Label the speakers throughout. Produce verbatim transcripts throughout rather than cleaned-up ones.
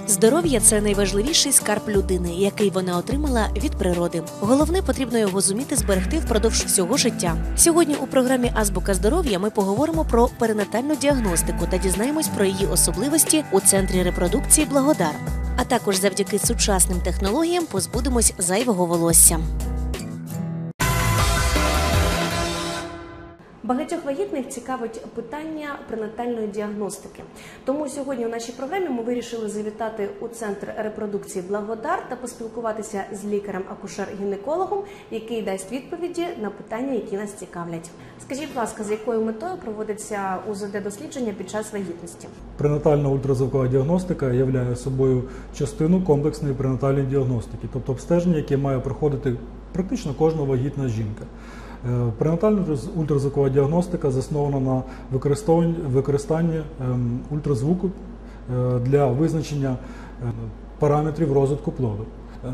Speaker 1: Здоров'я – це найважливіший скарб людини, який вона отримала від природи. Головне, потрібно його зуміти зберегти впродовж всього життя. Сьогодні у програмі «Азбука здоров'я» ми поговоримо про перинатальну діагностику та дізнаємось про її особливості у Центрі репродукції «Благодар». А також завдяки сучасним технологіям позбудемось зайвого волосся. Багатьох вагітних цікавить питання пренатальної діагностики. Тому сьогодні у нашій програмі ми вирішили завітати у Центр репродукції «Благодар» та поспілкуватися з лікарем-акушер-гінекологом, який дасть відповіді на питання, які нас цікавлять. Скажіть, будь ласка, з якою метою проводиться У З Д-дослідження під час вагітності?
Speaker 2: Пренатальна ультразвукова діагностика являє собою частину комплексної пренатальної діагностики, тобто обстеження, яке має проходити практично кожна вагітна жінка. Пренатальна ультразвукова діагностика заснована на використанні ультразвуку для визначення параметрів розвитку плоду.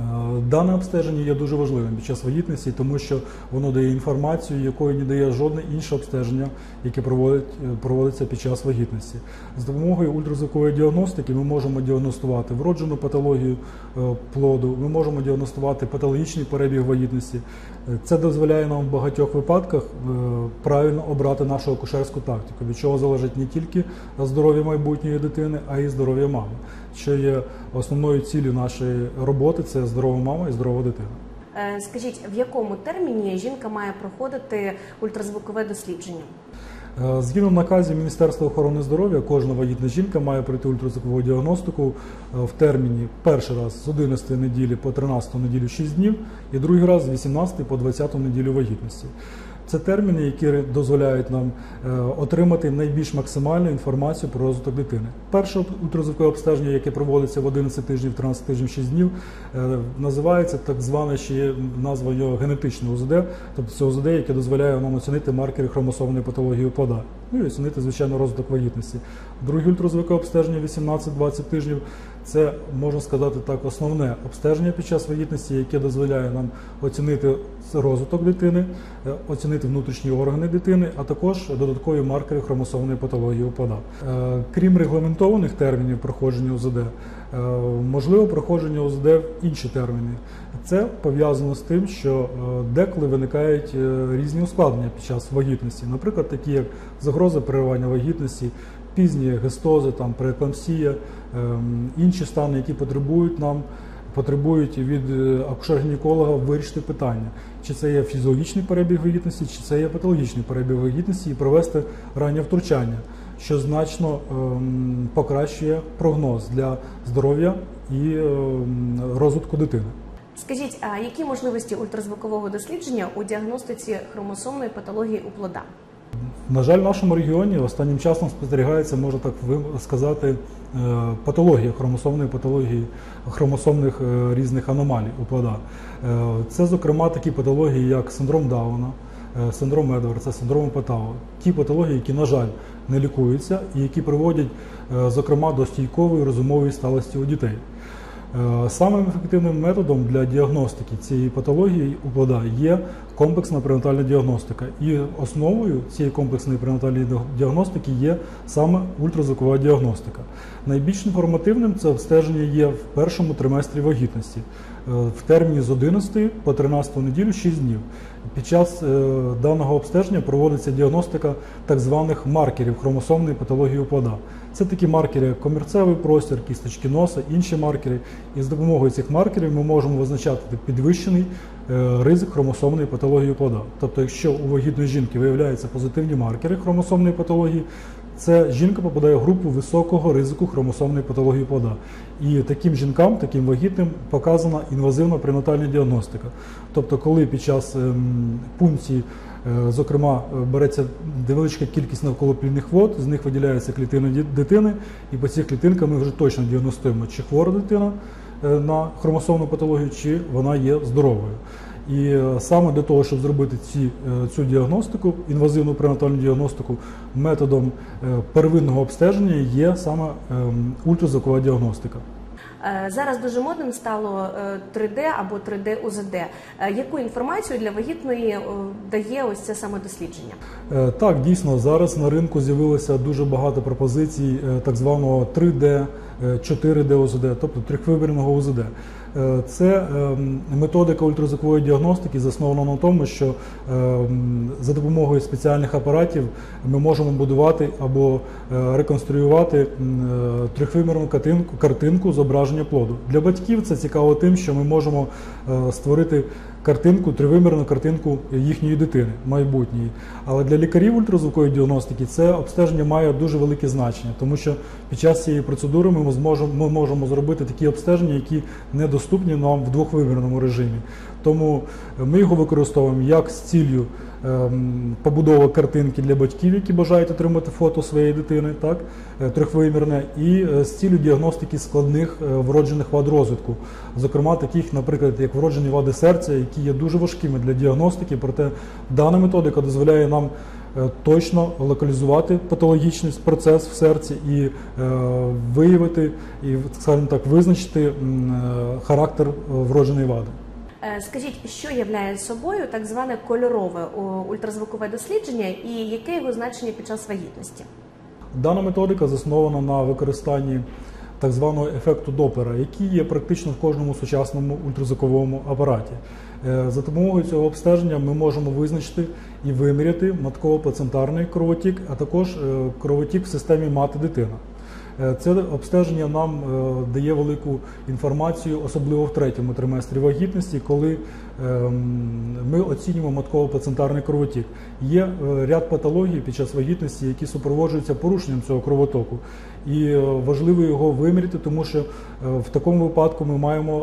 Speaker 2: Дане обстеження є дуже важливим під час вагітності, тому що воно дає інформацію, якої не дає жодне інше обстеження, яке проводиться під час вагітності. З допомогою ультразвукової діагностики ми можемо діагностувати вроджену патологію плоду, ми можемо діагностувати патологічний перебіг вагітності. Це дозволяє нам в багатьох випадках правильно обрати нашу акушерську тактику, від чого залежить не тільки здоров'я майбутньої дитини, а й здоров'я мами, що є основною ціллю нашої роботи – це здорова мама і здорова дитина.
Speaker 1: Скажіть, в якому терміні жінка має проходити ультразвукове дослідження?
Speaker 2: Згідно наказів Міністерства охорони здоров'я, кожна вагітна жінка має пройти ультразвукову діагностику в терміні перший раз з одинадцятої неділі по тринадцяту неділю шість днів і другий раз з вісімнадцятої по двадцяту неділю вагітності. Це терміни, які дозволяють нам отримати найбільш максимальну інформацію про розвиток дитини. Перше ультразвукове обстеження, яке проводиться в одинадцять тижнів, тринадцять тижнів, шість днів, називається так зване, ще є назва його генетичне У З Д, тобто це У З Д, яке дозволяє нам оцінити маркери хромосомної патології у плода, ну і оцінити, звичайно, розвиток вагітності. Друге ультразвукове обстеження вісімнадцять-двадцять тижнів – це, можна сказати так, основне обстеження під час вагітності, яке дозволяє нам оцінити розвиток дитини, оцінити внутрішні органи дитини, а також додаткові маркери хромосомної патології у плода. Крім регламентованих термінів проходження У З Д, можливо проходження У З Д в інші терміни. Це пов'язано з тим, що деколи виникають різні ускладнення під час вагітності, наприклад, такі як загроза переривання вагітності, пізні гестози, там, прееклампсія, інші стани, які потребують нам потребують від акушер-гінеколога вирішити питання, чи це є фізіологічний перебіг вагітності, чи це є патологічний перебіг вагітності, і провести раннє втручання, що значно ем, покращує прогноз для здоров'я і ем, розвитку дитини.
Speaker 1: Скажіть, а які можливості ультразвукового дослідження у діагностиці хромосомної патології у плода?
Speaker 2: На жаль, в нашому регіоні останнім часом спостерігається, можна так сказати, патологія хромосомної патології, хромосомних різних аномалій у плода. Це, зокрема, такі патології, як синдром Дауна, синдром Едвардса, синдром Патау. Ті патології, які, на жаль, не лікуються і які приводять, зокрема, до стійкової розумової сталості у дітей. Самим ефективним методом для діагностики цієї патології у плода є комплексна пренатальна діагностика. І основою цієї комплексної пренатальної діагностики є саме ультразвукова діагностика. Найбільш інформативним це обстеження є в першому триместрі вагітності, в терміні з одинадцятої по тринадцяту неділю шість днів. Під час даного обстеження проводиться діагностика так званих маркерів хромосомної патології у плода. Це такі маркери, як комірцевий простір, кісточки носа, інші маркери. І з допомогою цих маркерів ми можемо визначати підвищений ризик хромосомної патології у плода. Тобто, якщо у вагітної жінки виявляються позитивні маркери хромосомної патології, це жінка попадає в групу високого ризику хромосомної патології плода. І таким жінкам, таким вагітним, показана інвазивна пренатальна діагностика. Тобто, коли під час пункції, зокрема, береться невеличка кількість навколоплідних вод, з них виділяються клітини дитини, і по цих клітинках ми вже точно діагностуємо, чи хвора дитина на хромосомну патологію, чи вона є здоровою. І саме для того, щоб зробити ці, цю діагностику, інвазивну пренатальну діагностику, методом первинного обстеження є саме ультразвукова діагностика.
Speaker 1: Зараз дуже модним стало три Д або три Д У З Д. Яку інформацію для вагітної дає ось це саме дослідження?
Speaker 2: Так, дійсно, зараз на ринку з'явилося дуже багато пропозицій так званого три Д чотири де О З Д, тобто трьохвимірного О З Д. Це методика ультразвукової діагностики заснована на тому, що за допомогою спеціальних апаратів ми можемо будувати або реконструювати трьохвимірну картинку, картинку зображення плоду. Для батьків це цікаво тим, що ми можемо створити картинку, тривимірну картинку їхньої дитини, майбутньої. Але для лікарів ультразвукової діагностики це обстеження має дуже велике значення, тому що під час цієї процедури ми зможемо, ми можемо зробити такі обстеження, які недоступні нам в двохвимірному режимі. Тому ми його використовуємо як з ціллю ем, побудови картинки для батьків, які бажають отримати фото своєї дитини, так, трьохвимірне, і з ціллю діагностики складних вроджених вад розвитку. Зокрема, таких, наприклад, як вроджені вади серця, які є дуже важкими для діагностики, проте дана методика дозволяє нам точно локалізувати патологічний процес в серці і е, виявити, і, скажімо так, визначити е, характер вродженої вади.
Speaker 1: Скажіть, що являє собою так зване кольорове ультразвукове дослідження і яке його значення під час вагітності?
Speaker 2: Дана методика заснована на використанні так званого ефекту Доплера, який є практично в кожному сучасному ультразвуковому апараті. За допомогою цього обстеження ми можемо визначити і виміряти матково-плацентарний кровотік, а також кровотік в системі мати-дитина. Це обстеження нам дає велику інформацію, особливо в третьому триместрі вагітності, коли ми оцінюємо матково-плацентарний кровотік. Є ряд патологій під час вагітності, які супроводжуються порушенням цього кровотоку. І важливо його виміряти, тому що в такому випадку ми маємо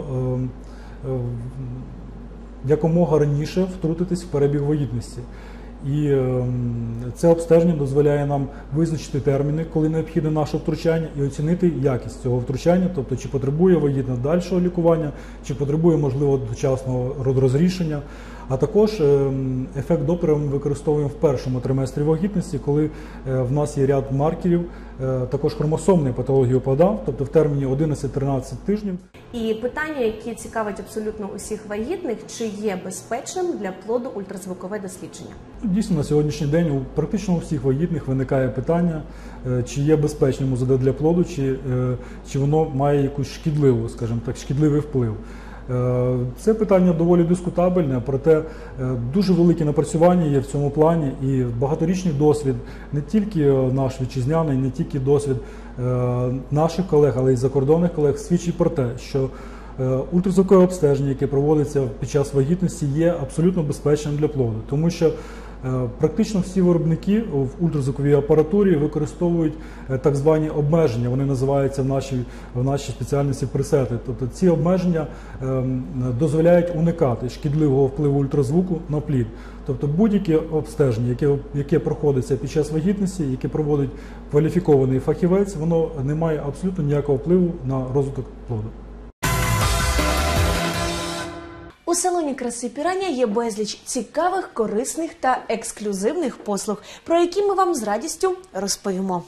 Speaker 2: якомога раніше втрутитись в перебіг вагітності. І це обстеження дозволяє нам визначити терміни, коли необхідне наше втручання, і оцінити якість цього втручання, тобто чи потребує вагітна дальшого лікування, чи потребує, можливо, дочасного родорозрішення. А також ефект Доплера ми використовуємо в першому триместрі вагітності, коли в нас є ряд маркерів, також хромосомної патології плода, тобто в терміні одинадцять-тринадцять тижнів.
Speaker 1: І питання, які цікавить абсолютно усіх вагітних, чи є безпечним для плоду ультразвукове дослідження?
Speaker 2: Дійсно, на сьогоднішній день у практично у всіх вагітних виникає питання, чи є безпечним УЗД для плоду, чи, чи воно має якусь шкідливу, скажімо так, шкідливий вплив. Це питання доволі дискутабельне, проте дуже велике напрацювання є в цьому плані, і багаторічний досвід, не тільки наш вітчизняний, не тільки досвід наших колег, але й закордонних колег, свідчить про те, що ультразвукове обстеження, яке проводиться під час вагітності, є абсолютно безпечним для плоду, тому що практично всі виробники в ультразвуковій апаратурі використовують так звані обмеження, вони називаються в нашій, в нашій спеціальності пресети. Тобто ці обмеження ем, дозволяють уникати шкідливого впливу ультразвуку на плід. Тобто будь-яке обстеження, яке, яке проходиться під час вагітності, яке проводить кваліфікований фахівець, воно не має абсолютно ніякого впливу на розвиток плоду.
Speaker 1: У салоні краси Пірання є безліч цікавих, корисних та ексклюзивних послуг, про які ми вам з радістю розповімо.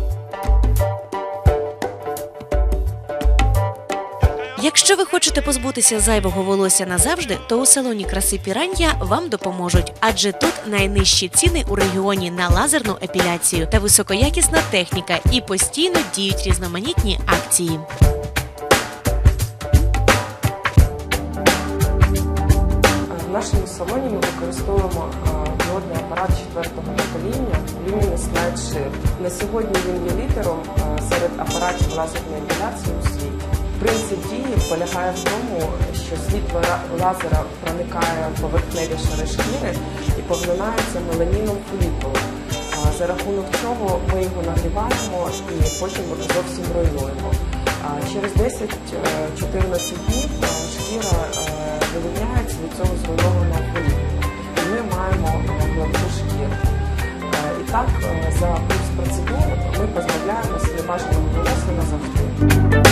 Speaker 1: Якщо ви хочете позбутися зайвого волосся назавжди, то у салоні краси Пірання вам допоможуть, адже тут найнижчі ціни у регіоні на лазерну епіляцію та високоякісна техніка, і постійно діють різноманітні акції.
Speaker 3: В нашому салоні ми використовуємо діодний апарат четвертого покоління Luminous Light Shift. На сьогодні він є лідером серед апаратів лазерної епіляції у світі. Принцип дії полягає в тому, що світло лазера проникає в поверхневі шари шкіри і поглинається меланіном фолікулу. За рахунок чого ми його нагріваємо і потім зовсім руйнуємо. Через десять-чотирнадцять днів шкіра вивільняється від цього зруйнованого фолікулу. І ми маємо гладку шкіру. І так, за курс процедур ми позбавляємося небажаного волосся назавжди.